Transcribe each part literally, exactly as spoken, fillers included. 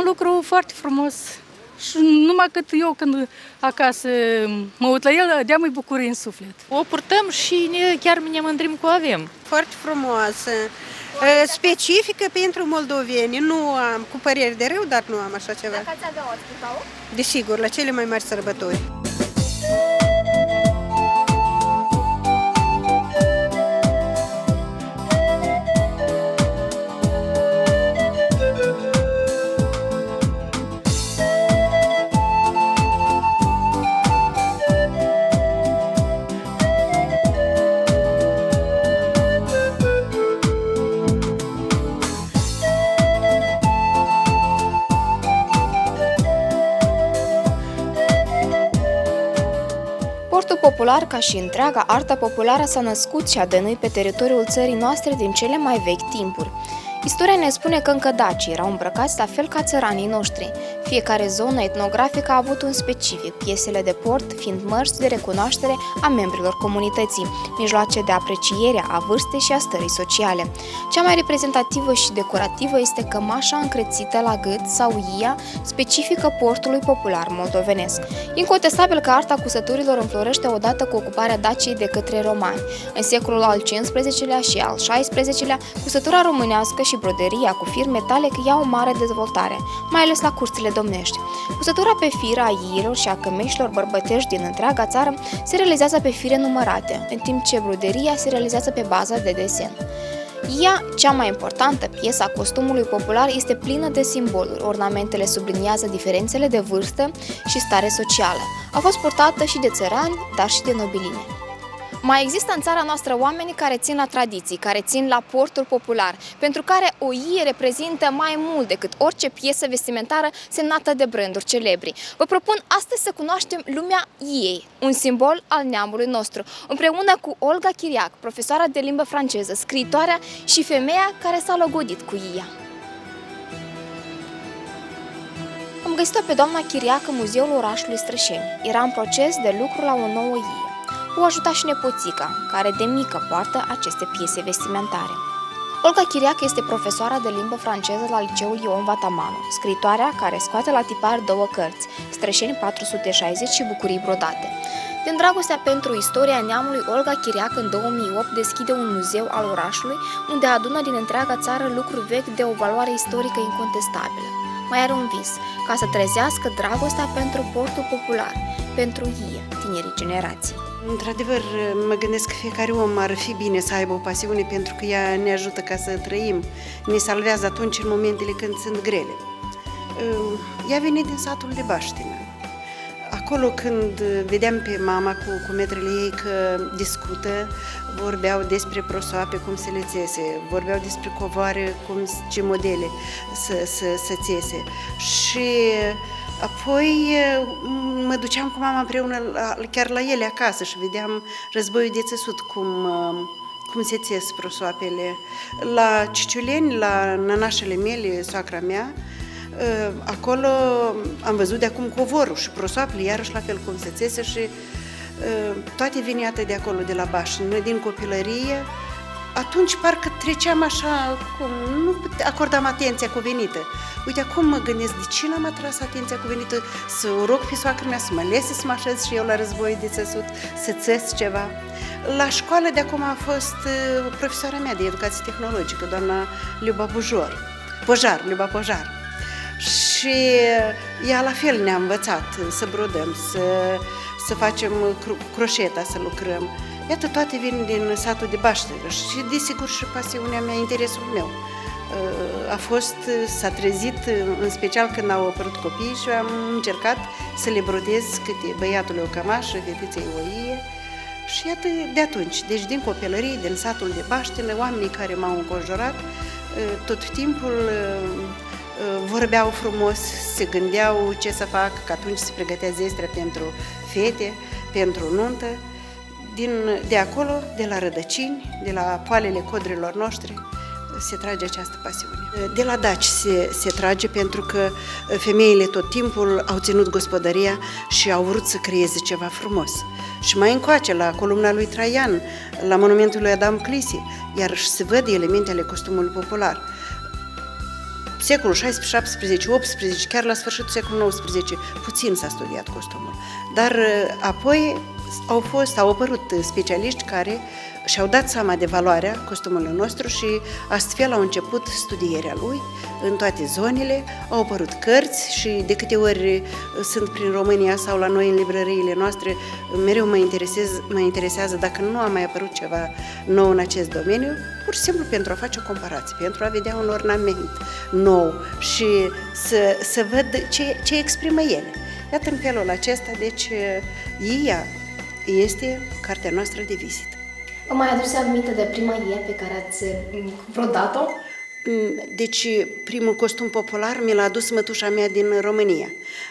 lucru foarte frumos și numai cât eu când acasă mă uit la el, de-a mai bucurie în suflet. O purtăm și ne, chiar ne mândrim cu avem. Foarte frumoasă, specifică pentru moldoveni. Nu am cu păreri de rău, dar nu am așa ceva. Dacă ați avea, o ați purta-o? Desigur, la cele mai mari sărbători. Portul popular, ca și întreaga artă populară, s-a născut și a dănuit pe teritoriul țării noastre din cele mai vechi timpuri. Istoria ne spune că încă dacii erau îmbrăcați la fel ca țăranii noștri. Fiecare zonă etnografică a avut un specific, piesele de port fiind mărți de recunoaștere a membrilor comunității, mijloace de apreciere a vârstei și a stării sociale. Cea mai reprezentativă și decorativă este cămașa încrețită la gât sau ia, specifică portului popular moldovenesc. Incontestabil că arta cusăturilor înflorește odată cu ocuparea Daciei de către romani. În secolul al cincisprezecelea și al șaisprezecelea, cusătura românească și broderia cu fir metalic iau o mare dezvoltare, mai ales la curțile domnești. Cusătura pe fir a iilor și a cămeșilor bărbătești din întreaga țară se realizează pe fire numărate, în timp ce broderia se realizează pe bază de desen. Ea, cea mai importantă piesă a costumului popular, este plină de simboluri. Ornamentele subliniază diferențele de vârstă și stare socială. A fost purtată și de țărani, dar și de nobiline. Mai există în țara noastră oameni care țin la tradiții, care țin la portul popular, pentru care o ie reprezintă mai mult decât orice piesă vestimentară semnată de branduri celebri. Vă propun astăzi să cunoaștem lumea iei, un simbol al neamului nostru, împreună cu Olga Chiriac, profesoara de limbă franceză, scriitoarea și femeia care s-a logodit cu ea. Am găsit-o pe doamna Chiriac în muzeul orașului Strășeni. Era în proces de lucru la o nouă ie. O ajuta și nepoțica, care de mică poartă aceste piese vestimentare. Olga Chiriac este profesoara de limbă franceză la liceul Ion Vatamanu, scriitoarea care scoate la tipar două cărți, Strășeni patru sute șaizeci și Bucurii brodate. Din dragostea pentru istoria neamului, Olga Chiriac în două mii opt deschide un muzeu al orașului, unde adună din întreaga țară lucruri vechi de o valoare istorică incontestabilă. Mai are un vis, ca să trezească dragostea pentru portul popular, pentru ie, tinerii generații. Într-adevăr, mă gândesc că fiecare om ar fi bine să aibă o pasiune pentru că ea ne ajută ca să trăim, ne salvează atunci în momentele când sunt grele. Ea vine din satul de Baștină. Acolo când vedeam pe mama cu, cu metrele ei că discută, vorbeau despre prosoape, cum se le țese, vorbeau despre covoare, cum, ce modele să, să, să țese. Și apoi mă duceam cu mama împreună la, chiar la ele acasă și vedeam războiul de țesut, cum, cum se țes prosoapele. La Ciciuleni, la nănașele mele, soacra mea, acolo am văzut de acum covorul și prosoapele, iarăși la fel cum se țese și toate vin iată de acolo, de la Baș. Noi din copilărie, atunci parcă treceam așa, cum nu acordam atenția cuvenită. Uite, acum mă gândesc, de ce n-am atras atenția cuvenită să o rog pe soacră mea să mă lese să mă așez și eu la război de țesut, să țes ceva. La școală de acum a fost profesoara mea de educație tehnologică, doamna Liuba Bujor, Pojar, Liuba Pojar. Și ea la fel ne-a învățat să brodăm, să, să facem croșeta, să lucrăm. Iată, toate vin din satul de Baștină și, desigur, și pasiunea mea, interesul meu. A fost, s-a trezit, în special când au apărut copiii și am încercat să le brodez câte băiatului o cămașă, fetiței o ie. Și iată, de atunci, deci din copilărie, din satul de Baștină, oamenii care m-au înconjurat, tot timpul vorbeau frumos, se gândeau ce să fac, că atunci se pregătea zestrea pentru fete, pentru nuntă. Din, de acolo, de la rădăcini, de la poalele codrilor noștri, se trage această pasiune. De la daci se, se trage pentru că femeile tot timpul au ținut gospodăria și au vrut să creeze ceva frumos. Și mai încoace, la columna lui Traian, la monumentul lui Adam Clisi, iarăși se văd elementele costumului popular. secolul șaisprezece, șaptesprezece, optsprezece, chiar la sfârșitul secolului nouăsprezece, puțin s-a studiat costumul. Dar apoi au fost, au apărut specialiști care și-au dat seama de valoarea costumului nostru și astfel au început studierea lui în toate zonele, au apărut cărți și de câte ori sunt prin România sau la noi în librăriile noastre, mereu mă, mă interesează dacă nu a mai apărut ceva nou în acest domeniu, pur și simplu pentru a face o comparație, pentru a vedea un ornament nou și să, să văd ce, ce exprimă ele. Iată, în felul acesta, deci, ea este cartea noastră de vizită. Vă mai aduce aminte de prima ie pe care ați brodat-o? Deci, primul costum popular mi l-a adus mătușa mea din România.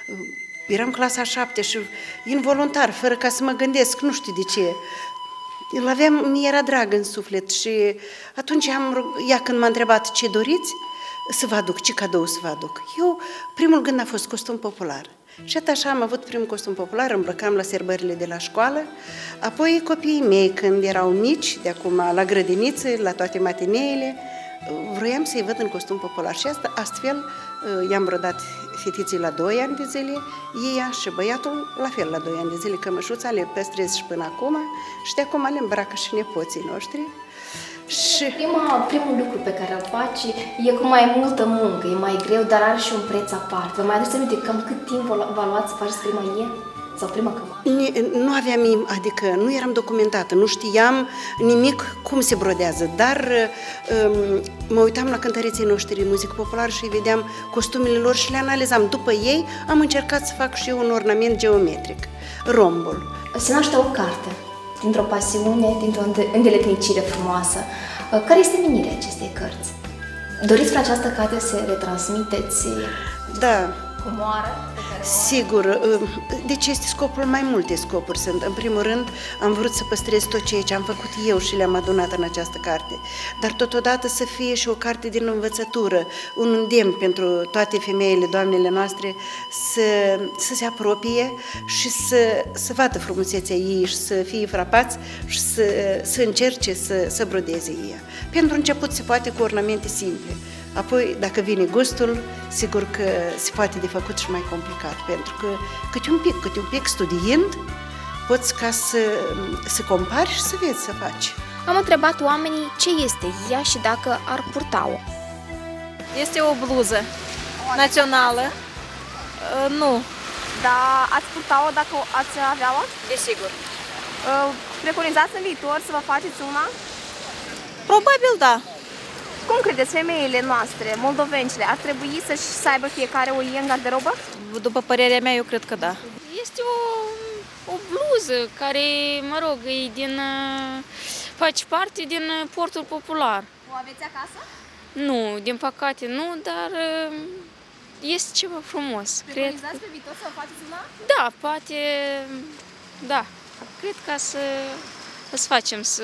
Eram clasa a șaptea și involuntar, fără ca să mă gândesc, nu știu de ce. Îl aveam, mi era drag în suflet și atunci am, ea când m-a întrebat ce doriți, să vă aduc, ce cadou să vă aduc. Eu, primul gând a fost costum popular. Și atât așa am avut primul costum popular, îmbrăcam la sărbările de la școală, apoi copiii mei, când erau mici, de acum la grădiniță, la toate matineele, vroiam să-i văd în costum popular și asta, astfel i-am brodat fetiții la doi ani de zile, ea și băiatul la fel la doi ani de zile, cămășuța le păstrez și până acum și de acum le îmbracă și nepoții noștri. Și... Prima, primul lucru pe care îl faci e cu mai multă muncă, e mai greu, dar are și un preț aparte. Vă mai aduceți aminte cam cât timp v-a luat să faceți prima ie? Sau prima cămașă? Nu aveam, adică nu eram documentată, nu știam nimic cum se brodează, dar um, mă uitam la cântăreții noștri muzică populară și vedeam costumele lor și le analizam. După ei am încercat să fac și eu un ornament geometric, rombul. Se naște o carte dintr-o pasiune, dintr-o îndeletnicire frumoasă. Care este menirea acestei cărți? Doriți prin această carte să le transmiteți da. comoară? Sigur, deci este scopul, mai multe scopuri sunt. În primul rând, am vrut să păstrez tot ceea ce am făcut eu și le-am adunat în această carte, dar totodată să fie și o carte din învățătură, un îndemn pentru toate femeile, doamnele noastre, să, să se apropie și să, să vadă frumusețea ei și să fie frapați și să, să încerce să, să brodeze ea. Pentru început se poate cu ornamente simple. Apoi, dacă vine gustul, sigur că se poate de făcut și mai complicat, pentru că câte un pic, câte un pic studiind, poți ca să, să compari și să vezi să faci. Am întrebat oamenii ce este ea și dacă ar purta-o. Este o bluză națională. Uh, nu. Dar ați purta-o dacă ați avea-o? Desigur. Uh, preconizați în viitor să vă faceți una? Probabil da. Cum credeți, femeile noastre, moldovencele, ar trebui să-și să aibă fiecare o ie în garderobă? După părerea mea, eu cred că da. Este o, o bluză care, mă rog, e din, face parte din portul popular. O aveți acasă? Nu, din păcate nu, dar este ceva frumos. Preconizați pe viitor să vă faceți una? Da, poate, da. Cred că să, să facem să...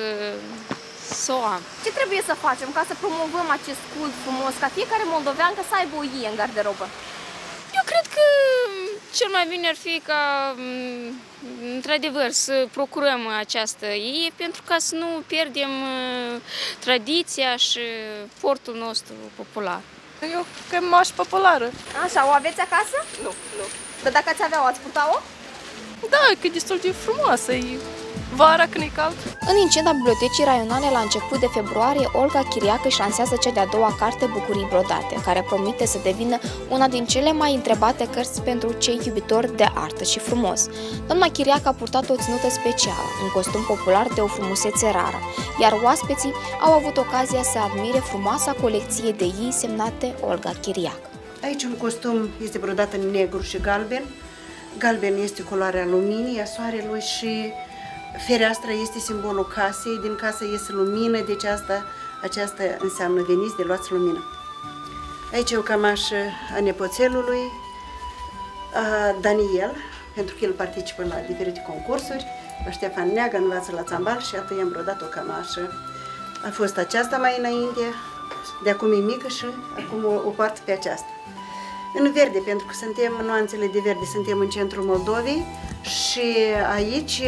să o am. Ce trebuie să facem ca să promovăm acest cult frumos, ca fiecare moldoveancă să aibă o ie în garderobă? Eu cred că cel mai bine ar fi ca, într-adevăr, să procurăm această ie pentru ca să nu pierdem tradiția și portul nostru popular. E o cămașă populară. Așa, o aveți acasă? Nu, nu. Dar dacă ați avea-o, ați purta-o? Da, că e destul de frumoasă, e vara când e cald. În Incenda Bibliotecii Raionale, la început de februarie, Olga Chiriac își lansează cea de-a doua carte Bucurii brodate, care promite să devină una din cele mai întrebate cărți pentru cei iubitori de artă și frumos. Doamna Chiriac a purtat o ținută specială, un costum popular de o frumusețe rară, iar oaspeții au avut ocazia să admire frumoasa colecție de ei semnate Olga Chiriac. Aici un costum este brodat în negru și galben. Galben este culoarea luminii, a soarelui și fereastra este simbolul casei, din casă iese lumină, deci asta, aceasta înseamnă veniți de luați lumină. Aici e o cămașă a nepoțelului, a Daniel, pentru că el participă la diferite concursuri, la Ștefan Neaga, învață la țambal și atunci i-am brodat o cămașă. A fost aceasta mai înainte, de acum e mică și acum o, o poartă pe aceasta. În verde, pentru că suntem, nuanțele de verde, suntem în centrul Moldovei și aici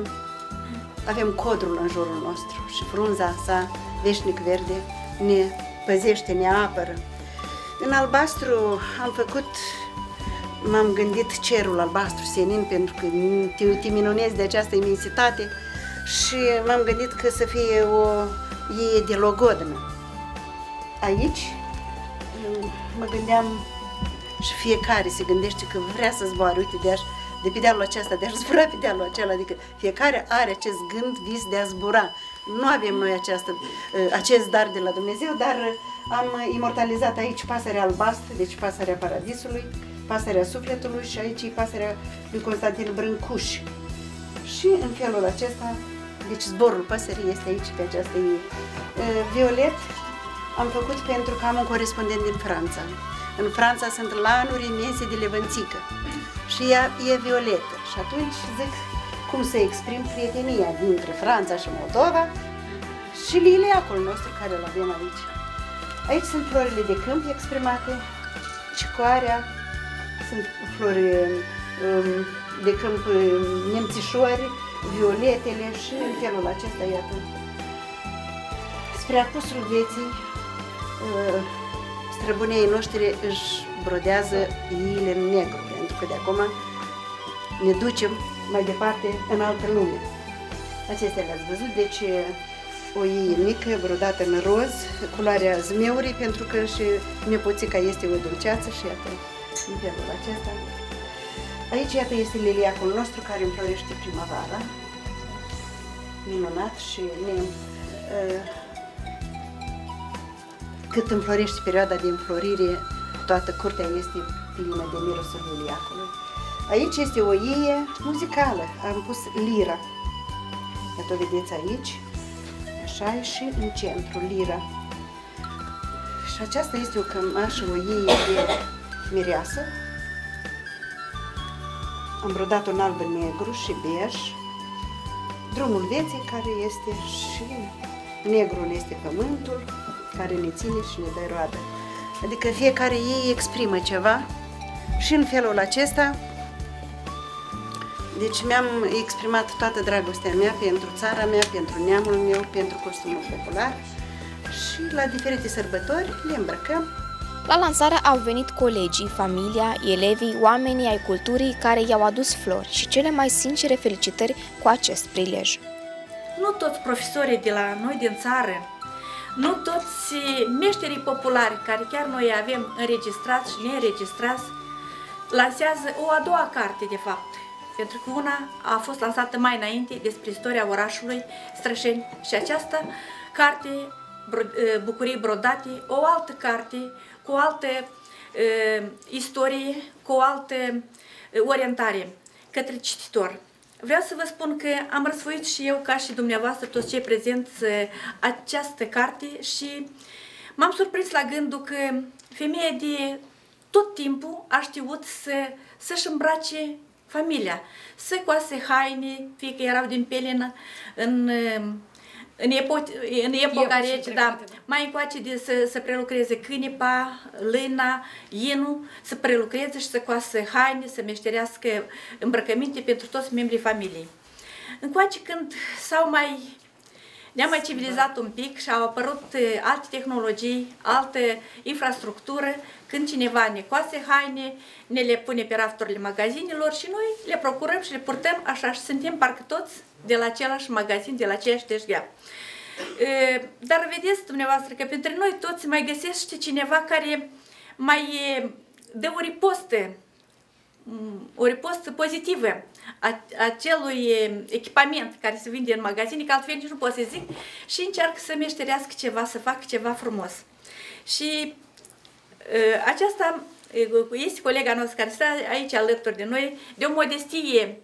avem codrul în jurul nostru și frunza sa, veșnic verde, ne păzește, ne apără. În albastru am făcut, m-am gândit cerul albastru senin, pentru că te, te minunezi de această imensitate și m-am gândit că să fie o ie de logodnă. Aici mă gândeam și fiecare se gândește că vrea să zboare, uite, de, -aș, de pe dealul acesta, de a zbura pe dealul acela, adică fiecare are acest gând, vis de a zbura. Nu avem noi această, acest dar de la Dumnezeu, dar am imortalizat aici pasărea albastră, deci pasărea paradisului, pasărea sufletului și aici e pasărea lui Constantin Brâncuș. Și în felul acesta, deci zborul păsării este aici, pe această ie. Violet am făcut pentru că am un corespondent din Franța. În Franța sunt lanuri imense de levănțică și ea e violetă. Și atunci zic cum să exprim prietenia dintre Franța și Moldova și liliacul nostru care îl avem aici. Aici sunt florile de câmp exprimate, cicoarea, sunt flori um, de câmp nemțișori, violetele și în felul acesta, iată. Spre apusul vieții, străbunii noștri își brodează iile în negru, pentru că de acum ne ducem mai departe în altă lume. Acestea le-ați văzut, deci o ie mică brodată în roz, culoarea zmeurii, pentru că și nepoțica este o dulceață și iată, în felul acesta. Aici, iată, este liliacul nostru care înflorește primăvara, minunat și ne, uh, cât înflorește perioada de înflorire, toată curtea este plină de mirosul liliacului. Aici este o ie muzicală, am pus lira. Iată, o vedeți aici, așa, și în centru, lira. Și aceasta este o cămașă, o ie de mireasă. Am brodat un alb, negru și bej. Drumul vieții, care este și negrul este pământul, care ne ține și ne dă roadă. Adică fiecare ei exprimă ceva și în felul acesta, deci mi-am exprimat toată dragostea mea pentru țara mea, pentru neamul meu, pentru costumul popular și la diferite sărbători le îmbrăcăm. La lansare au venit colegii, familia, elevii, oamenii ai culturii care i-au adus flori și cele mai sincere felicitări cu acest prilej. Nu toți profesorii de la noi din țară, nu toți meșterii populari, care chiar noi avem înregistrați și neînregistrați, lansează o a doua carte, de fapt. Pentru că una a fost lansată mai înainte despre istoria orașului Strășeni și această carte, Bucurii brodate, o altă carte cu o altă uh, istorie, cu o altă uh, orientare către cititor. Vreau să vă spun că am răsfoit și eu, ca și dumneavoastră, toți cei prezenți, această carte și m-am surprins la gândul că femeia de tot timpul a știut să, să-și îmbrace familia, să coase haine, fie că erau din pelenă, în, în, epo, în epoca rece, da, mai încoace de să, să prelucreze cânipa, lâna, inul, să prelucreze și să coasă haine, să meșterească îmbrăcăminte pentru toți membrii familiei. Încoace când s-au mai, ne-am mai civilizat un pic și au apărut alte tehnologii, altă infrastructură, când cineva ne coase haine, ne le pune pe rafturile magazinelor și noi le procurăm și le purtăm așa și suntem parcă toți de la același magazin, de la aceeași teșghea. Dar vedeți dumneavoastră că pentru noi toți mai găsește cineva care mai dă o ripostă, o ripostă pozitivă a acelui echipament care se vinde în magazine, că altfel nici nu pot să zic, și încearcă să meșterească ceva, să facă ceva frumos. Și aceasta este colega noastră care stă aici alături de noi, de o modestie,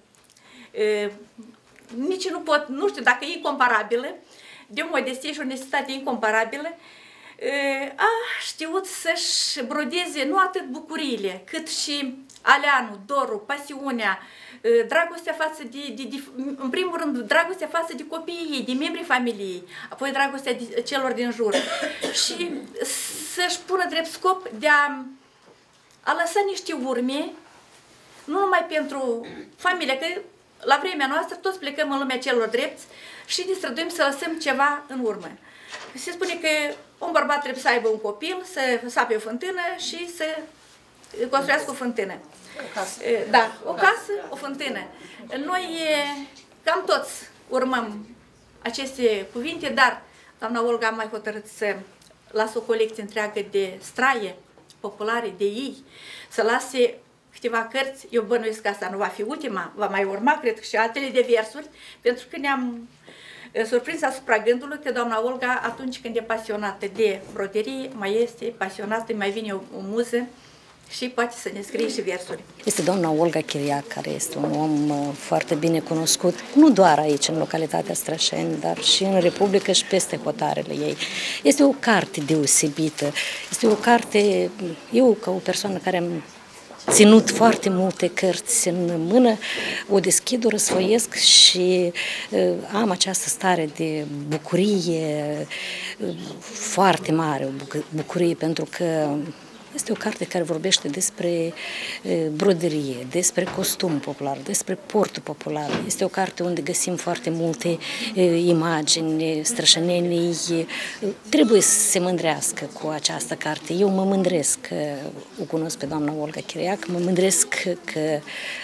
nici nu pot, nu știu dacă e incomparabilă, de o modestie și o onestitate incomparabilă, a știut să-și brodeze nu atât bucuriile, cât și aleanul, dorul, pasiunea, dragostea față de, de, de, în primul rând, dragostea față de copiii ei, de membrii familiei, apoi dragostea de celor din jur. Și să-și pună drept scop de a, a lăsa niște urme, nu numai pentru familie, că la vremea noastră toți plecăm în lumea celor drepți și ne străduim să lăsăm ceva în urmă. se spune că un bărbat trebuie să aibă un copil, să sape o fântână și să construiască o fântână. O casă. Da, o casă, o fântână. Noi cam toți urmăm aceste cuvinte, dar doamna Olga a mai hotărât să lasă o colecție întreagă de straie populare, de ei, să lase câteva cărți. Eu bănuiesc că asta nu va fi ultima, va mai urma, cred că și altele de versuri, pentru că ne-am surprins asupra gândului că doamna Olga, atunci când e pasionată de broderie, mai este pasionată, mai vine o, o muză și poate să ne scrie și versuri. Este doamna Olga Chiriac, care este un om foarte bine cunoscut, nu doar aici, în localitatea Strășeni, dar și în Republică și peste hotarele ei. Este o carte deosebită, este o carte, eu ca o persoană care am ținut foarte multe cărți în mână, o deschid, o răsfoiesc și uh, am această stare de bucurie uh, foarte mare, o bucurie pentru că este o carte care vorbește despre broderie, despre costum popular, despre portul popular. Este o carte unde găsim foarte multe imagini, strășănenii trebuie să se mândrească cu această carte. Eu mă mândresc că o cunosc pe doamna Olga Chiriac, mă mândresc că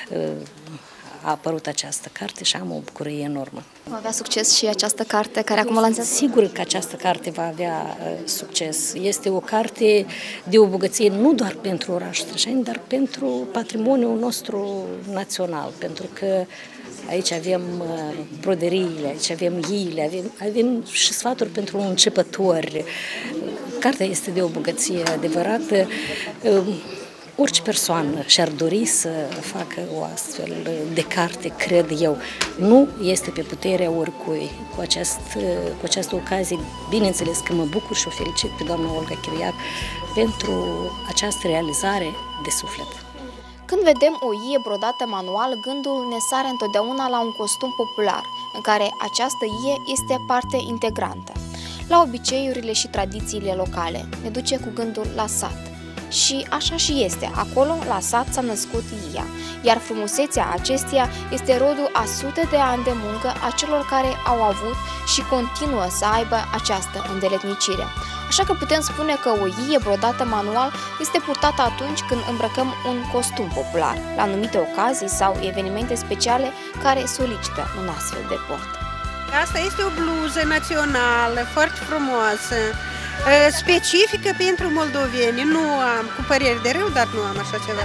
a apărut această carte și am o bucurie enormă. Va avea succes și această carte care acum lansează? Sigur că această carte va avea uh, succes. Este o carte de o bogăție nu doar pentru orașul Strășeni, dar pentru patrimoniul nostru național, pentru că aici avem uh, broderiile, aici avem iile, avem, avem și sfaturi pentru începători. Cartea este de o bogăție adevărată. Uh, Orice persoană și-ar dori să facă o astfel de carte, cred eu. Nu este pe puterea oricui. Cu, acest, cu această ocazie, bineînțeles că mă bucur și o felicit pe doamna Olga Chiriac pentru această realizare de suflet. Când vedem o ie brodată manual, gândul ne sare întotdeauna la un costum popular, în care această ie este parte integrantă. La obiceiurile și tradițiile locale, ne duce cu gândul la sat. Și așa și este, acolo, la sat, s-a născut ia, iar frumusețea acesteia este rodul a sute de ani de muncă a celor care au avut și continuă să aibă această îndeletnicire. Așa că putem spune că o ie brodată manual este purtată atunci când îmbrăcăm un costum popular, la anumite ocazii sau evenimente speciale care solicită un astfel de port. Asta este o bluză națională, foarte frumoasă, specifică pentru moldoveni. Nu am, cu păreri de rău, dar nu am așa ceva.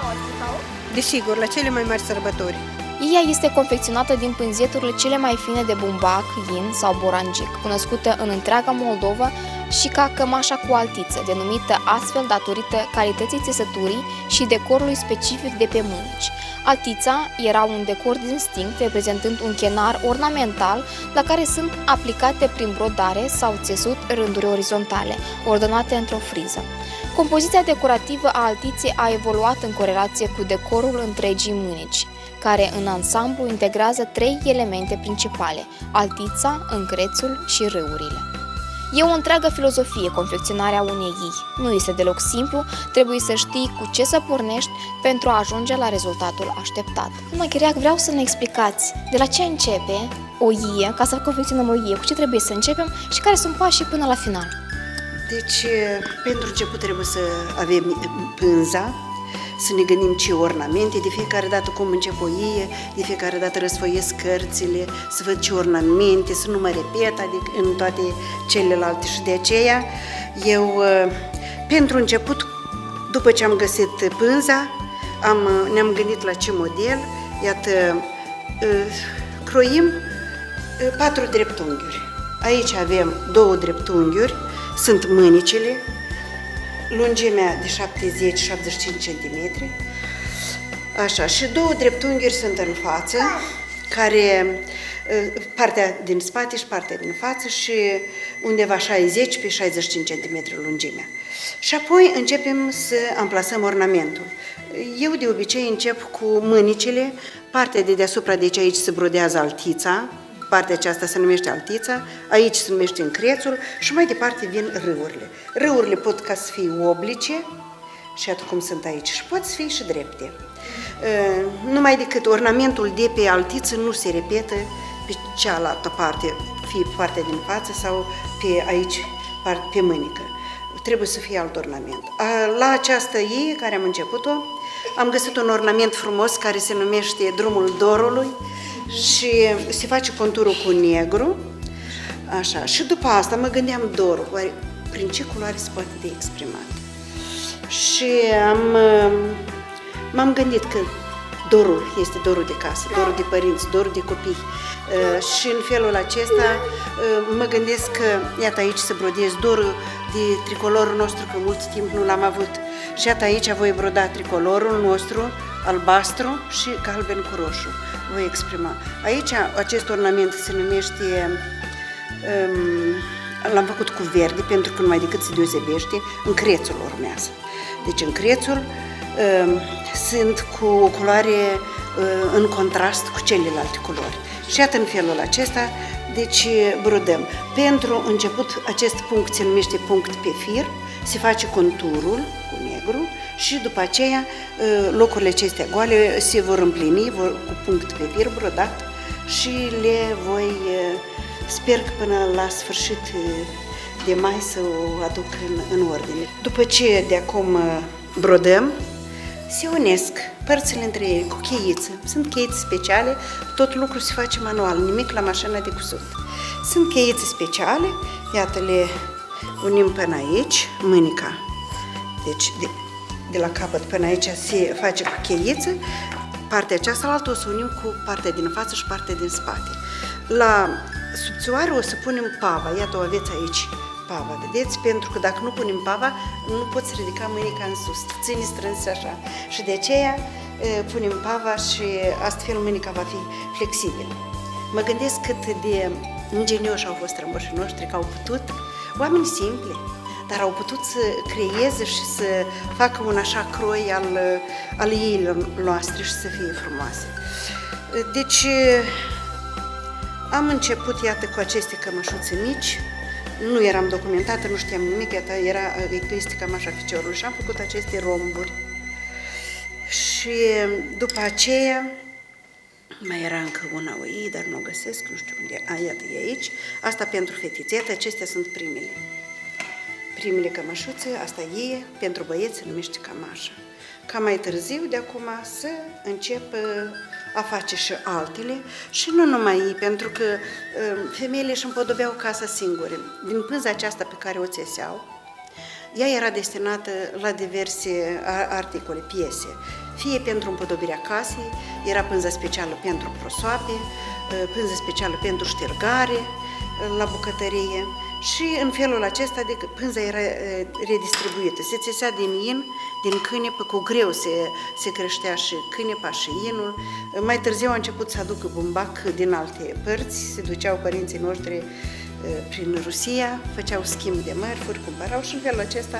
Desigur, la cele mai mari sărbători. Ia este confecționată din pânzeturile cele mai fine de bumbac, yin sau borangic, cunoscută în întreaga Moldova și ca cămașa cu altiță, denumită astfel datorită calității țesăturii și decorului specific de pe mânici. Altița era un decor distinct reprezentând un chenar ornamental la care sunt aplicate prin brodare sau țesut rânduri orizontale, ordonate într-o friză. Compoziția decorativă a altiței a evoluat în corelație cu decorul întregii mânici, care în ansamblu integrează trei elemente principale: altița, încrețul și râurile. E o întreagă filozofie confecționarea unei ii. Nu este deloc simplu, trebuie să știi cu ce să pornești pentru a ajunge la rezultatul așteptat. Doamna Chiriac, vreau să ne explicați de la ce începe o ie, ca să confecționăm o ie, cu ce trebuie să începem și care sunt pașii până la final. Deci, pentru început trebuie să avem pânza, să ne gândim ce ornamente, de fiecare dată cum încep o ie, de fiecare dată răsfoiesc cărțile, să văd ce ornamente, să nu mă repet adică în toate celelalte și de aceea eu, pentru început, după ce am găsit pânza, am, ne-am gândit la ce model, iată, croim patru dreptunghiuri. Aici avem două dreptunghiuri, sunt mânicile, lungimea de șaptezeci șaptezeci și cinci centimetri, așa, și două dreptunghiuri sunt în față, care, partea din spate și partea din față și undeva șaizeci pe șaizeci și cinci centimetri lungimea. Și apoi începem să amplasăm ornamentul. Eu de obicei încep cu mânicile, partea de deasupra, deci aici se brodează altița, partea aceasta se numește altița, aici se numește încrețul și mai departe vin râurile. Râurile pot ca să fie oblice, și atât cum sunt aici, și pot să fie și drepte. Numai decât ornamentul de pe altiță nu se repetă pe cealaltă parte, fie pe partea din față sau pe aici, pe mânică. Trebuie să fie alt ornament. La această ie care am început-o, am găsit un ornament frumos care se numește Drumul Dorului și se face conturul cu negru. Așa. Și după asta mă gândeam dorul, oare prin ce culoare se poate de exprimat? Și am, m-am gândit că dorul este dorul de casă, dorul de părinți, dorul de copii. Și în felul acesta mă gândesc că, iată aici să brodez dorul de tricolorul nostru, că mult timp nu l-am avut. Și iată aici voi broda tricolorul nostru, albastru și galben cu roșu. Voi exprima. Aici acest ornament se numește, um, l-am făcut cu verde, pentru că numai decât se deosebește, încrețul urmează. Deci încrețul um, sunt cu o culoare uh, în contrast cu celelalte culori. Și iată în felul acesta, deci brodăm. Pentru început, acest punct se numește punct pe fir, se face conturul cu negru și după aceea locurile acestea goale se vor împlini vor, cu punct pe fir brodat și le voi, sper că până la sfârșit de mai să o aduc în, în ordine. După ce de acum brodăm, se unesc părțile între ele cu cheiță. Sunt cheițe speciale, tot lucrul se face manual, nimic la mașină de cusut. Sunt cheițe speciale, iată le unim până aici, mânica. Deci de, de la capăt până aici se face cu cheiță, partea aceasta o să unim cu partea din față și partea din spate. La subțioare o să punem pava, iată o aveți aici. Pava, vedeți? Pentru că dacă nu punem pava, nu poți ridica mânica în sus, ține strâns așa. Și de aceea punem pava și astfel mânica va fi flexibilă. Mă gândesc cât de ingenioși au fost strămoșii noștri, că au putut, oameni simpli, dar au putut să creeze și să facă un așa croi al, al iilor noastre și să fie frumoase. Deci am început, iată, cu aceste cămășuțe mici. Nu eram documentată, nu știam nimic, iată, era, este cam așa ficiorul și am făcut aceste romburi. Și după aceea, mai era încă una oie, dar nu o găsesc, nu știu unde, a, iată, e aici, asta pentru fetițe, iată, acestea sunt primele. Primele cămășuțe, asta e, pentru băieți se numește cămașă. Ca mai târziu, de acum, să încep a face și altele și nu numai ei, pentru că femeile își împodobeau casa singure. Din pânza aceasta pe care o țeseau, ea era destinată la diverse articole, piese. Fie pentru împodobirea casei, era pânza specială pentru prosoape, pânza specială pentru ștergare la bucătărie și în felul acesta de pânza era redistribuită. Se țesea din in, din cânepă, cu greu se, se creștea și cânepa și inul. Mai târziu a început să aducă bumbac din alte părți, se duceau părinții noștri prin Rusia, făceau schimb de mărfuri, cumpărau și în felul acesta.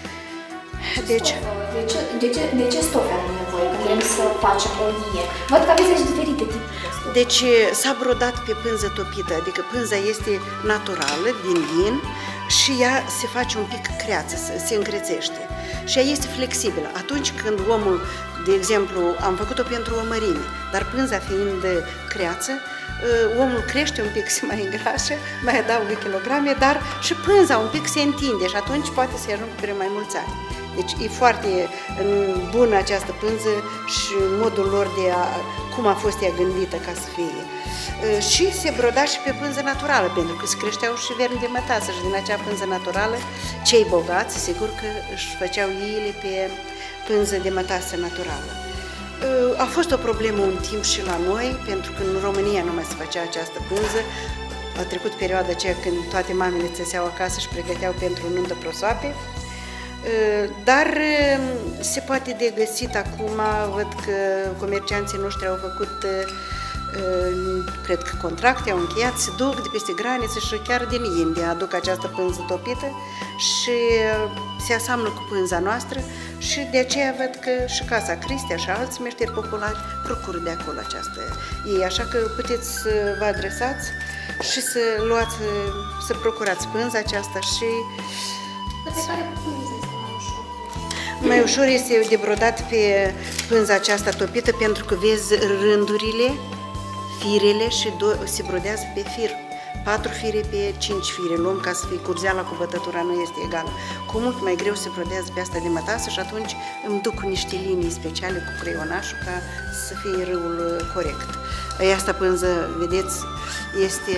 Deci, de ce, de ce, de ce stofe are nevoie când vrem să facem o ie? Văd că aveți aici diferite tipuri de stofe. Deci s-a brodat pe pânză topită, adică pânza este naturală, din in, și ea se face un pic creață, se încrețește. Și ea este flexibilă. Atunci când omul, de exemplu, am făcut-o pentru o mărime, dar pânza fiind creață, omul crește un pic, se mai îngrașă, mai adaugă kilograme, dar și pânza un pic se întinde și atunci poate să ajungă pe mai mulți ani. Deci e foarte bună această pânză și modul lor de a, cum a fost ea gândită ca să fie. Și se broda și pe pânză naturală, pentru că se creșteau și vermi de mătasă și din acea pânză naturală, cei bogați, sigur că își făceau iile pe pânză de mătasă naturală. A fost o problemă un timp și la noi, pentru că în România nu mai se făcea această pânză. A trecut perioada aceea când toate mamele țeseau acasă și pregăteau pentru nuntă prosoape. Dar se poate de găsit acum, văd că comercianții noștri au făcut, cred că contracte, au încheiat, se duc de peste graniță și chiar din India aduc această pânză topită și se asamblă cu pânza noastră și de aceea văd că și Casa Cristea și alți meșteri populari procură de acolo această ei, așa că puteți să vă adresați și să luați, să procurați pânza aceasta și... Mai ușor este de brodat pe pânza aceasta topită pentru că vezi rândurile, firele și se brodează pe fir. patru fire pe cinci fire luăm ca să fie curzeala cu bătătura nu este egală. Cu mult mai greu se brodează pe asta de mătasă și atunci îmi duc cu niște linii speciale cu creionașul ca să fie râul corect. Asta pânză, vedeți, este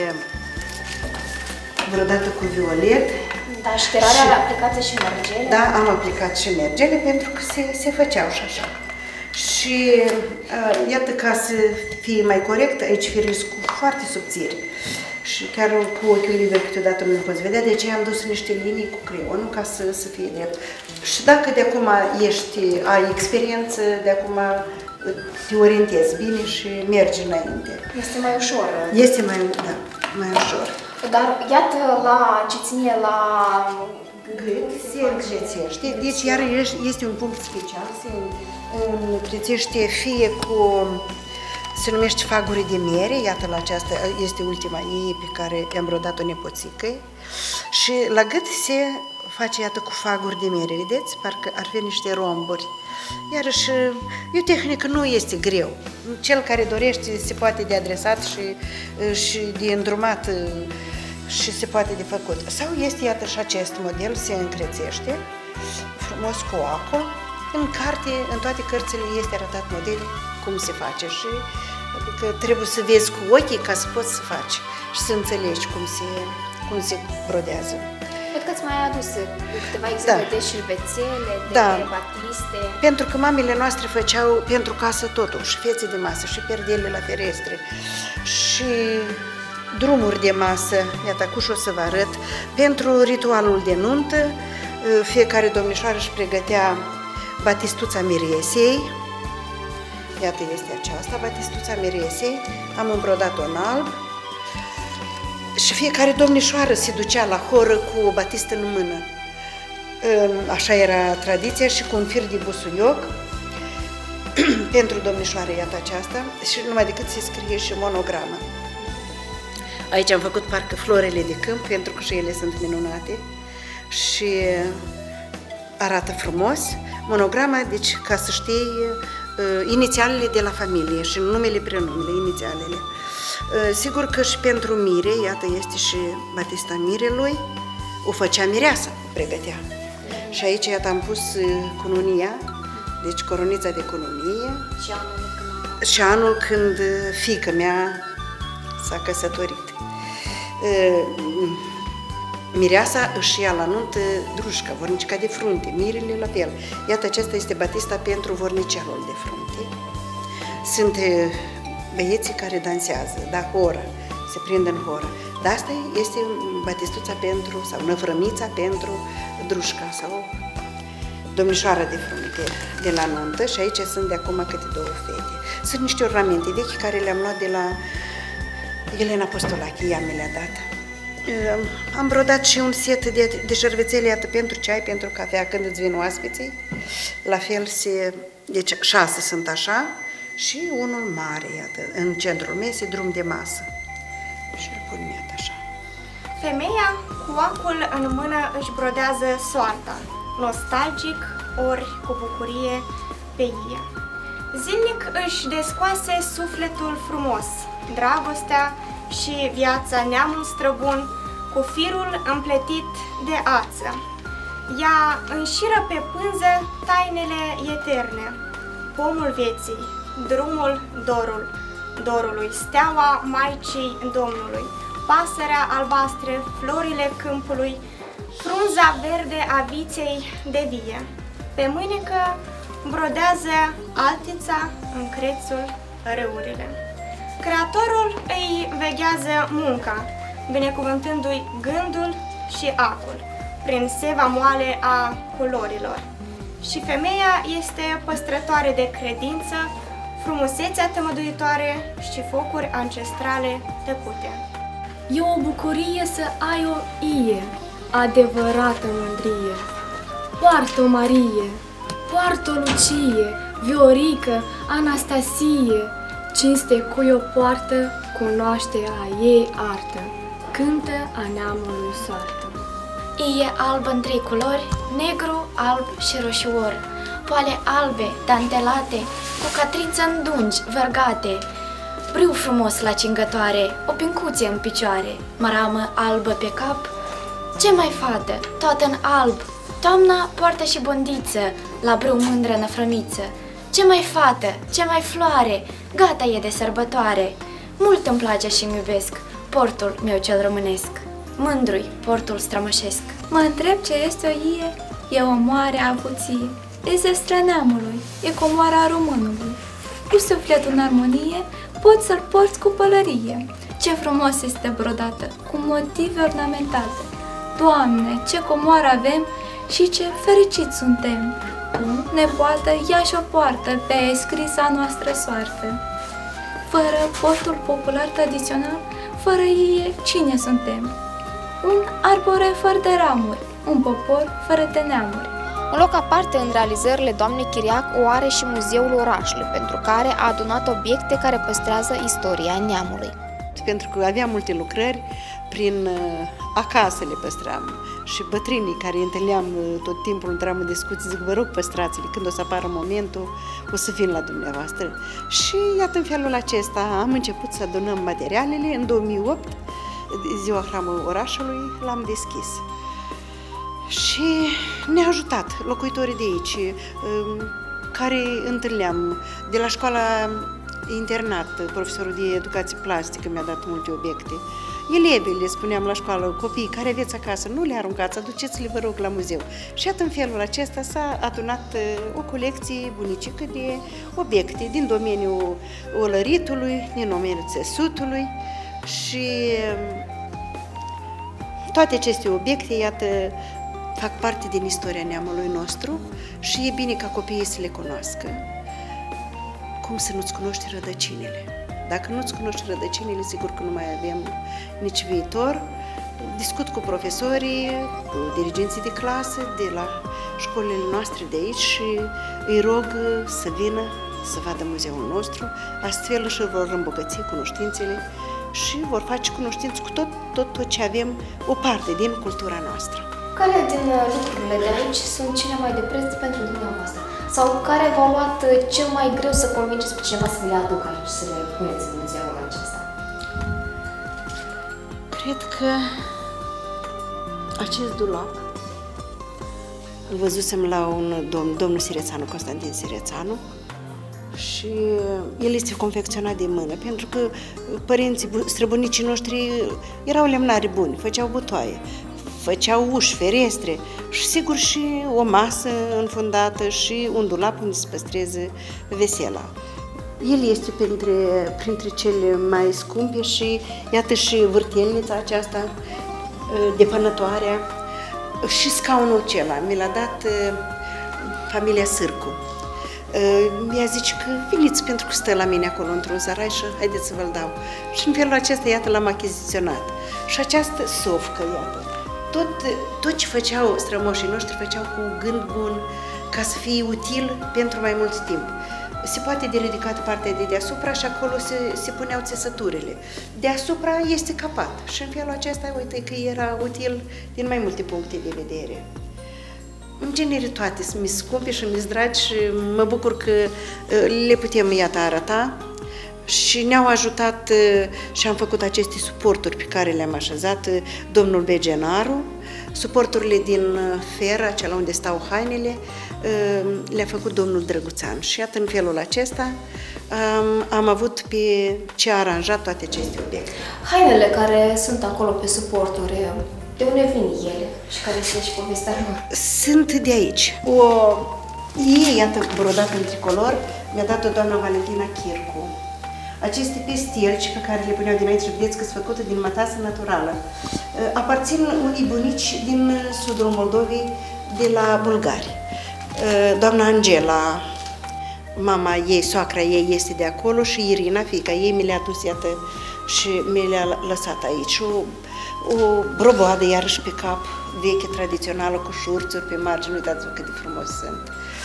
brodată cu violet. Da, și terarea și, aplicați și mergele? Da, am aplicat și mergele pentru că se, se făceau și așa. Și uh, iată, ca să fie mai corect, aici firele sunt foarte subțiri. Și chiar cu ochiul liber câteodată nu le poți vedea, de aceea am dus niște linii cu creionul ca să, să fie drept. Și dacă de acum ești, ai experiență, de acum te orientezi bine și mergi înainte. Este mai ușor. Este mai, da, mai ușor. Dar iată la ce ține la gât, se îngrețește. Deci iar este un punct special, se îngrețește fie cu, se numește faguri de miere, iată la aceasta este ultima ei pe care i-am brodat-o nepoțică. Și la gât se face, iată, cu faguri de miere, vedeți? Parcă ar fi niște romburi. Iarăși, e o tehnică, nu este greu. Cel care dorește se poate de adresat și, și de îndrumat și se poate de făcut. Sau este, iată, și acest model, se încrețește frumos cu acul. În carte, în toate cărțile este arătat model cum se face și adică trebuie să vezi cu ochii ca să poți să faci și să înțelegi cum se, cum se brodează. Cred că îți mai adus câteva exemple da. de șervețele, de da. batiste. Pentru că mamele noastre făceau pentru casă totul, și fețe de masă, și perdele la ferestre, și drumuri de masă, iată, acuși o să vă arăt. Pentru ritualul de nuntă, fiecare domnișoară își pregătea batistuța miresei. Iată, este aceasta, batistuța miresei. Am îmbrodat-o în alb. Și fiecare domnișoară se ducea la horă cu o batistă în mână. Așa era tradiția și cu un fir de busuioc pentru domnișoară, iată aceasta, și numai decât se scrie și monogramă. Aici am făcut parcă florele de câmp, pentru că și ele sunt minunate și arată frumos. Monograma, deci ca să știi inițialele de la familie și numele, prenumele, inițialele. Sigur că și pentru mire, iată, este și batista mirelui, o făcea mireasa, o pregătea. Și aici, iată, am pus cununia, deci coronița de cununie. Și anul când, și anul când fiica mea s-a căsătorit. Mireasa își ia la nuntă drușca, vornicica de frunte, mirele la fel. Iată, aceasta este batista pentru vornicealul de frunte. Sunt băieții care dansează, da, horă, se prind în horă. Dar asta este batistuța pentru, sau năvrămița pentru drușca sau domnișoara de frunte de la nuntă și aici sunt de acum câte două fete. Sunt niște ornamente vechi care le-am luat de la Elena Postolache, ea mi le-a dat. Am brodat și un set de, de șervețele, iată, pentru ceai, pentru cafea, când îți vin oaspeții. La fel se, deci șase sunt așa și unul mare, iată, în centrul mesei, drum de masă. Și îl pun iată așa. Femeia cu acul în mână își brodează soarta, nostalgic ori cu bucurie pe ea. Zilnic își descoase sufletul frumos, dragostea și viața, neamul străbun, cu firul împletit de ață. Ea înșiră pe pânză tainele eterne, pomul vieții, drumul dorul, dorului, steaua Maicii Domnului, pasărea albastră, florile câmpului, frunza verde a viței de vie. Pe mânecă brodează altița în crețul râurile. Creatorul îi veghează munca, binecuvântându-i gândul și acul, prin seva moale a culorilor. Și femeia este păstrătoare de credință, frumusețea tămăduitoare și focuri ancestrale tăcute. E o bucurie să ai o ie, adevărată mândrie. Poartă-o Marie, poartă-o Lucie, Viorică, Anastasie, cinste cui o poartă, cunoaște a ei artă, cântă a neamului soartă. Ie albă în trei culori, negru, alb și roșior, poale albe, dantelate, cu catriță în dungi, vărgate, Brâu frumos la cingătoare, o pincuție în picioare, măramă albă pe cap. Ce mai fată, toată în alb, toamna poartă și bondiță, la brâu mândră năfrămiță. Ce mai fată, ce mai floare, gata e de sărbătoare. Mult îmi place și-mi iubesc portul meu cel românesc, mândru-i portul strămoșesc. Mă întreb ce este o ie, e o moare avuție, e zestrea neamului, e comoara românului. Cu sufletul în armonie, poți să-l porți cu pălărie. Ce frumos este brodată, cu motive ornamentate. Doamne, ce comoară avem și ce fericiți suntem! Tu, nepoată, ia și-o poartă pe scrisa noastră soartă. Fără portul popular tradițional, fără ie, cine suntem? Un arbore fără de ramuri, un popor fără de neamuri. Un loc aparte în realizările doamnei Chiriac o are și Muzeul Orașului, pentru care a adunat obiecte care păstrează istoria neamului. Pentru că aveam multe lucrări, prin acasă le păstram și bătrânii care îi întâlneam tot timpul, intram în discuții, zic, vă rog, păstrați-le, când o să apară momentul, o să vin la dumneavoastră. Și iată, în felul acesta am început să adunăm materialele. În două mii opt, Ziua Hramului Orașului, l-am deschis. Și ne-a ajutat locuitorii de aici, care întâlneam de la școala internat, profesorul de educație plastică mi-a dat multe obiecte. Elevii, le spuneam la școală, copiii care aveți acasă, nu le aruncați, aduceți-le, vă rog, la muzeu. Și iată, în felul acesta s-a adunat o colecție bunicică de obiecte din domeniul olăritului, din domeniul țesutului și toate aceste obiecte, iată, fac parte din istoria neamului nostru și e bine ca copiii să le cunoască. Cum să nu-ți cunoști rădăcinile? Dacă nu-ți cunoști rădăcinile, sigur că nu mai avem nici viitor. Discut cu profesorii, cu dirigenții de clasă, de la școlile noastre de aici și îi rog să vină să vadă muzeul nostru, astfel își vor îmbogăți cunoștințele și vor face cunoștință cu tot, tot, tot ce avem, o parte din cultura noastră. Care din lucrurile de aici sunt cele mai de preț pentru dumneavoastră? Sau care v-au luat cel mai greu să convingeți pe cineva să le aducă aici, să le puneți în muzeul acesta? Cred că acest dulap îl văzusem la un domn, domnul Sirețanu, Constantin Sirețanu, și el este confecționat de mână, pentru că părinții, străbunicii noștri erau lemnari buni, făceau butoaie, făceau uși, ferestre și sigur și o masă înfundată și un dulap unde se păstreze vesela. El este printre, printre cele mai scumpe și iată și vârtelnița aceasta, depănătoarea și scaunul acela. Mi l-a dat familia Sârcu. Mi-a zice că veniți pentru că stă la mine acolo într-un sarai și haideți să vă-l dau. Și în felul acesta, iată, l-am achiziționat. Și această sofcă, iată, tot, tot ce făceau strămoșii noștri, făceau cu gând bun, ca să fie util pentru mai mult timp. Se poate de ridicat partea de deasupra și acolo se, se puneau țesăturile. Deasupra este capat și în felul acesta, uite că era util din mai multe puncte de vedere. În genere toate sunt mi scumpe și mi dragi și mă bucur că le putem, iată, arăta și ne-au ajutat și am făcut aceste suporturi pe care le-am așezat domnul Begenaru, suporturile din fer, acela unde stau hainele, le-a făcut domnul Drăguțan și iată, în felul acesta am, am avut pe ce a aranjat toate aceste obiecte. Hainele care sunt acolo pe suporturi, de unde vin ele și care este și povestea lor? Sunt de aici. O ei, iată, brodată în tricolor, mi-a dat-o doamna Valentina Chircu. Aceste pestilci pe care le puneau dinainte, vedeți că sunt făcute din mătasă naturală, aparțin unui bunici din sudul Moldovei, de la bulgari. Doamna Angela, mama ei, soacra ei, este de acolo și Irina, fiica ei, mi le-a dus, iată, și mi le-a lăsat aici. O, o broboadă, iarăși pe cap, veche, tradițională, cu șurțuri pe margine, uitați-vă cât de frumos sunt.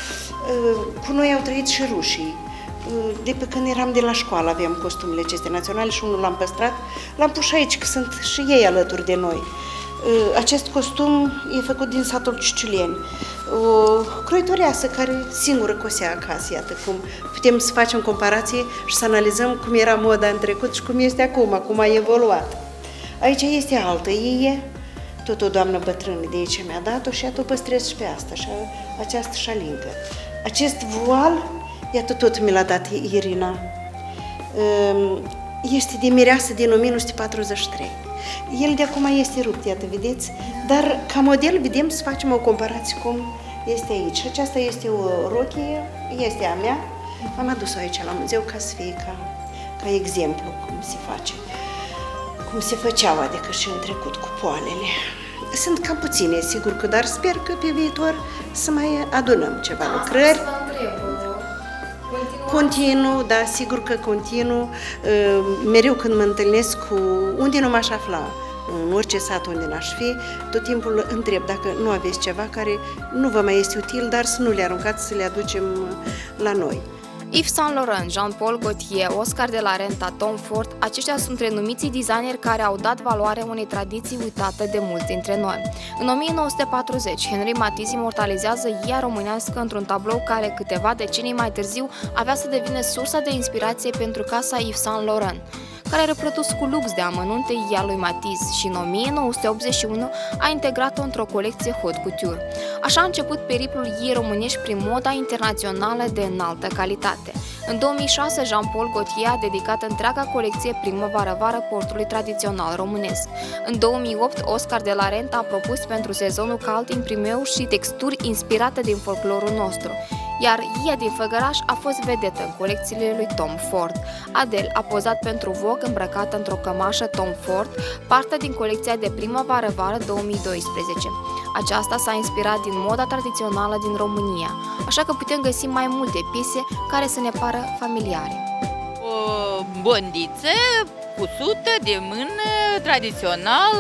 Cu noi au trăit și rușii. De pe când eram de la școală aveam costumele acestea naționale și unul l-am păstrat, l-am pus aici, că sunt și ei alături de noi. Acest costum e făcut din satul Ciuciuleni. o croitoreasă care singură cosea acasă, iată cum putem să facem comparație și să analizăm cum era moda în trecut și cum este acum, cum a evoluat. Aici este altă ie, tot o doamnă bătrână de aici mi-a dat-o și iată o păstrez și pe asta, și această șalincă. Acest voal, iată tot mi l-a dat Irina, este de mireasă din o mie nouă sute patruzeci și trei. El de acum este rupt, iată, vedeți? Dar ca model vedem să facem o comparație cum este aici. Aceasta este o rochie, este a mea. Am adus-o aici la muzeu ca să fie ca, ca exemplu cum se face. Cum se făceau, adică și în trecut cu poalele. Sunt cam puține, sigur că, dar sper că pe viitor să mai adunăm ceva lucrări. Continuu, da, sigur că continuu. Mereu când mă întâlnesc cu unde nu m-aș afla, în orice sat unde n-aș fi, tot timpul întreb dacă nu aveți ceva care nu vă mai este util, dar să nu le aruncați, să le aducem la noi. Yves Saint Laurent, Jean-Paul Gaultier, Oscar de la Renta, Tom Ford, aceștia sunt renumiții designeri care au dat valoare unei tradiții uitate de mulți dintre noi. În o mie nouă sute patruzeci, Henri Matisse imortalizează ia românească într-un tablou care, câteva decenii mai târziu, avea să devină sursa de inspirație pentru casa Yves Saint Laurent, care a reprodus cu lux de amănunte ia lui Matisse și în o mie nouă sute optzeci și unu a integrat-o într-o colecție haute couture. Așa a început periplul iei românești prin moda internațională de înaltă calitate. În două mii șase, Jean-Paul Gaultier a dedicat întreaga colecție primăvară-vară portului tradițional românesc. În două mii opt, Oscar de la Renta a propus pentru sezonul cald imprimeuri și texturi inspirate din folclorul nostru, iar ia din Făgăraș a fost vedetă în colecțiile lui Tom Ford. Adele a pozat pentru Vogue îmbrăcată într-o cămașă Tom Ford, parte din colecția de primăvară-vară două mii doisprezece. Aceasta s-a inspirat din moda tradițională din România, așa că putem găsi mai multe piese care să ne pară familiare. O bondiță cusută de mână, tradițional,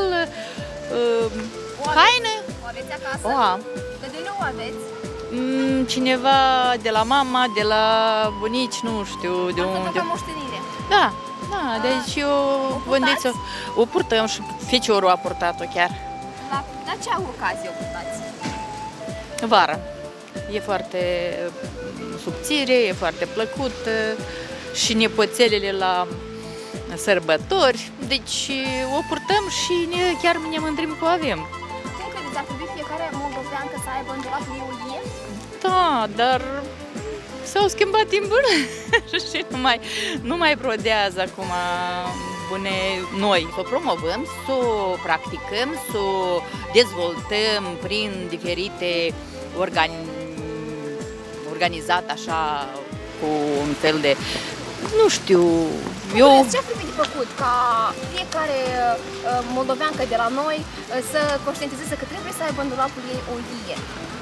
O haină. O aveți acasă? O am. De unde o aveți? Cineva de la mama, de la bunici, nu știu de Am unde. făcut ca moștenire. Da, da, deci o bondiță. O purtăm și feciorul a purtat-o chiar. La, la ce ocazie o purtați? Vara. E foarte subțire, e foarte plăcută și nepoțelele la sărbători. Deci o purtăm și ne, chiar ne mândrim că o avem. Cum credeți, ar trebui fiecare moldoveancă să aibă în dulapul ei o ie? Da, dar s-au schimbat timpul și nu mai, nu mai brodează acum bune noi. Să o promovăm, să o practicăm, să o dezvoltăm prin diferite organi organizat așa cu un fel de, nu știu, eu... Ce ar trebui de făcut ca fiecare uh, moldoveancă de la noi uh, să conștientizeze că trebuie să aibă în dulapul ei o ie?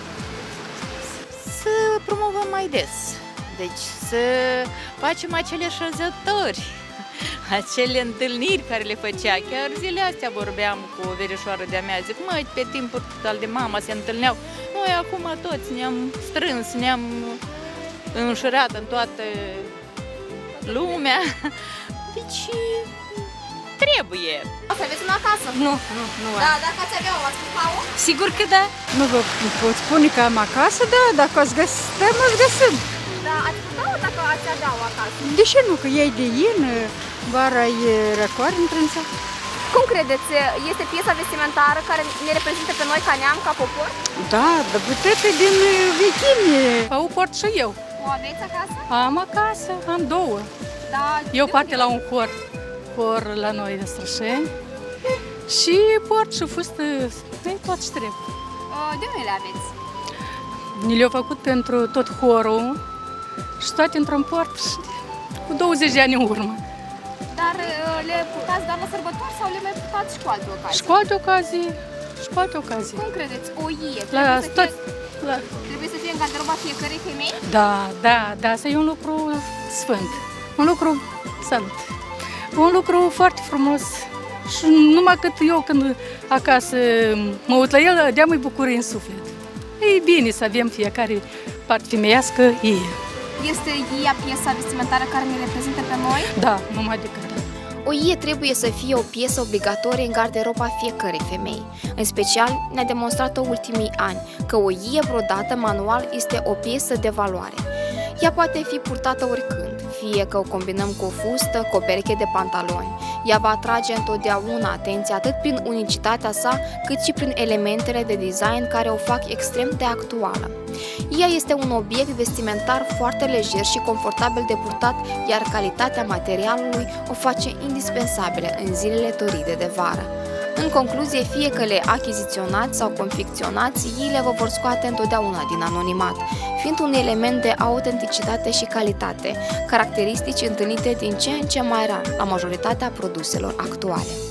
Să promovăm mai des, deci să facem acele șezători, acele întâlniri care le făcea. Chiar zilele astea vorbeam cu o verișoară de-a mea, zic, măi, pe timpul al de mama se întâlneau, noi acum toți ne-am strâns, ne-am înșurat în toată lumea, deci trebuie. O să aveți una acasă? Nu, nu, nu am. Da, dacă ați avea o, ați putea-o? Sigur că da. Nu vă pot spune că am acasă, da, dacă o să găsim, o să găsim. Da, ați putea-o dacă ați avea-o acasă? De ce nu? Că ei de in, vara e răcoare în trânsa. Cum credeți, este piesa vestimentară care ne reprezintă pe noi ca neam, ca popor? Da, dar puteți din vechime. O port și eu. O aveți acasă? Am acasă, am două. Da, eu parte la un cor, cor la noi de Strășeni și port și fustă, tot ce trebuie. De unde le aveți? Ni le-au făcut pentru tot horul și toate într-un port și cu douăzeci de ani în urmă. Dar le purtați doar la sărbători sau le mai purtați și cu alte ocazii? Și cu alte ocazii, și cu alte ocazii. Cum credeți, o ie la trebuie, să tot, fie, la... trebuie să fie în garderoba fiecărei femei? Da, da, da, asta e un lucru sfânt, un lucru salut, un lucru foarte frumos și numai cât eu când acasă mă uit la el, de-am îi bucurie în suflet. E bine să avem fiecare parte femeiască ie. Este ia piesa vestimentară care ne reprezintă pe noi? Da, numai decât. O O ie trebuie să fie o piesă obligatorie în garderoba fiecărei femei. În special, ne-a demonstrat-o ultimii ani că o ie brodată manual este o piesă de valoare. Ea poate fi purtată oricând, fie că o combinăm cu o fustă, cu o pereche de pantaloni. Ea va atrage întotdeauna atenția atât prin unicitatea sa, cât și prin elementele de design care o fac extrem de actuală. Ea este un obiect vestimentar foarte lejer și confortabil de purtat, iar calitatea materialului o face indispensabilă în zilele toride de vară. În concluzie, fie că le achiziționați sau confecționați, ele vă vor scoate întotdeauna din anonimat, fiind un element de autenticitate și calitate, caracteristici întâlnite din ce în ce mai rar la majoritatea produselor actuale.